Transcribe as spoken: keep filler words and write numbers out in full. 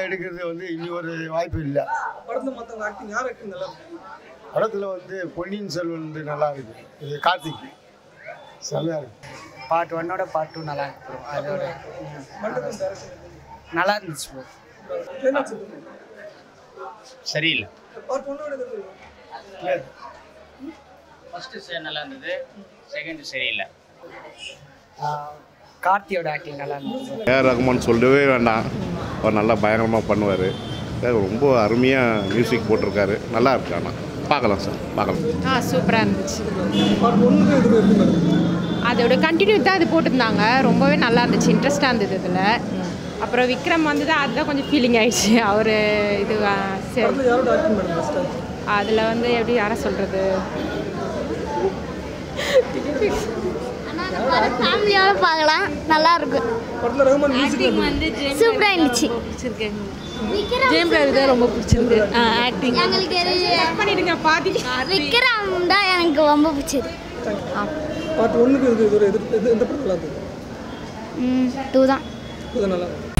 எடுக்கிறது வந்து இனி ஒரு வாய்ப்பு இல்லை. படத்துல மற்றவங்க ஆக்டிங் யார் ஆக்டிங் நல்லா இருக்கு? படத்தில் வந்து பொன்னியின் செல்வன் வந்து நல்லா இருக்கு. இது கார்த்திக் செம்மையாக இருக்கு. பார்ட் ஒன்னோட பார்ட் டூ நல்லா இருக்கு ப்ரோ. அதோட நல்லா இருந்துச்சு ப்ரோ. சரியில்லை. பார்ட் ஒன்னோட ஃபஸ்ட்டு நல்லா இருந்தது, செகண்ட் சரியில்லை. கார்த்தியோட ஆக்டிங் நல்லா இருந்துச்சு. ஏஆர் ரஹ்மான் சொல்லவே வேண்டாம், அவர் நல்லா பயங்கரமாக பண்ணுவார். ரொம்ப அருமையாக மியூசிக் போட்டிருக்காரு, நல்லா இருக்கு. ஆனால் பார்க்கலாம் சார், பார்க்கலாம். ஆ சூப்பராக இருந்துச்சு. பார்ட் ஒன்னுக்கு இது இருக்கு. அதோட கண்டினியூ தான் இது போட்டிருந்தாங்க, ரொம்பவே நல்லா இருந்துச்சு, இன்ட்ரெஸ்டாக இருந்தது இதில். அப்புறம் விக்ரம் வந்து தான் அதுதான் கொஞ்சம் ஃபீலிங் ஆயிடுச்சு. அவர் இது யாரோட ஆக்டிங் மேடம் பெஸ்ட்டாக? அதில் வந்து எப்படி யாரை சொல்கிறது, ஃபேமிலியோட பார்க்கலாம், நல்லா இருக்கும். படத்தில் ரஹ்மான் மியூசிக் வந்து சூப்பராக இருந்துச்சு. ஜேம் பிளேயர் தான் ரொம்ப பிடிச்சிருந்து ஆக்டிங். எங்களுக்கு பண்ணிடுங்க பாதி. விக்ரம் தான் எனக்கு ரொம்ப பிடிச்சது. பார்ட் ஒன்னுக்கு இது இது எந்த படம் நல்லா இருந்தது? ம் டூ தான். இது நல்லா